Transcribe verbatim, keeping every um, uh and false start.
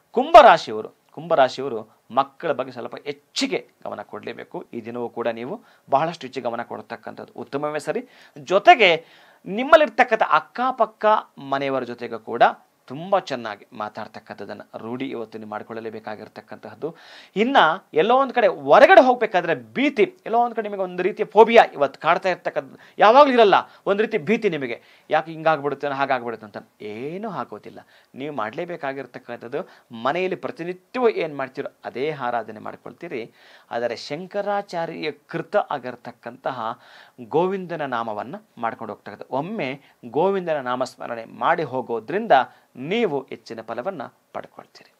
ಕುಂಭರಾಶಿಯವರು ಕುಂಭರಾಶಿಯವರು ಮಕ್ಕಳ ಬಗ್ಗೆ ಸ್ವಲ್ಪ ಹೆಚ್ಚಿಗೆ ಗಮನ ಕೊಡಲೇಬೇಕು. ಈ ದಿನವೂ ಕೂಡ ನೀವು ಬಹಳಷ್ಟು ಹೆಚ್ಚು ಗಮನ ಕೊಡತಕ್ಕಂಥದ್ದು ಉತ್ತಮವೇ ಸರಿ. ಜೊತೆಗೆ ನಿಮ್ಮಲ್ಲಿರ್ತಕ್ಕಂಥ ಅಕ್ಕಪಕ್ಕ ಮನೆಯವರ ಜೊತೆಗೂ ಕೂಡ ತುಂಬ ಚೆನ್ನಾಗಿ ಮಾತಾಡ್ತಕ್ಕಂಥದ್ದನ್ನು ರೂಢಿ ಇವತ್ತು ನೀವು ಮಾಡಿಕೊಳ್ಳಲೇಬೇಕಾಗಿರ್ತಕ್ಕಂತಹದ್ದು. ಇನ್ನು ಎಲ್ಲೋ ಒಂದು ಕಡೆ ಹೊರಗಡೆ ಹೋಗಬೇಕಾದ್ರೆ ಭೀತಿ, ಎಲ್ಲೋ ಒಂದು ಕಡೆ ನಿಮಗೆ ಒಂದು ರೀತಿಯ ಫೋಬಿಯಾ ಇವತ್ತು ಕಾಡ್ತಾ ಇರ್ತಕ್ಕಂಥದ್ದು ಯಾವಾಗಲೂ ಇರಲ್ಲ, ಒಂದು ರೀತಿ ಭೀತಿ ನಿಮಗೆ, ಯಾಕೆ ಹಿಂಗಾಗ್ಬಿಡುತ್ತೆ ಹಾಗಾಗ್ಬಿಡುತ್ತೆ ಅಂತ. ಏನೂ ಆಗೋದಿಲ್ಲ. ನೀವು ಮಾಡಲೇಬೇಕಾಗಿರ್ತಕ್ಕಂಥದ್ದು ಮನೆಯಲ್ಲಿ ಪ್ರತಿನಿತ್ಯವೂ ಏನು ಮಾಡ್ತೀರೋ ಅದೇ ಆರಾಧನೆ ಮಾಡ್ಕೊಳ್ತೀರಿ. ಆದರೆ ಶಂಕರಾಚಾರ್ಯ ಕೃತ ಆಗಿರ್ತಕ್ಕಂತಹ ಗೋವಿಂದನ ನಾಮವನ್ನು ಮಾಡ್ಕೊಂಡು ಹೋಗ್ತಕ್ಕಂಥ ಒಮ್ಮೆ ಗೋವಿಂದನ ನಾಮಸ್ಮರಣೆ ಮಾಡಿ ಹೋಗೋದ್ರಿಂದ ನೀವು ಹೆಚ್ಚಿನ ಫಲವನ್ನು ಪಡ್ಕೊಳ್ತೀರಿ.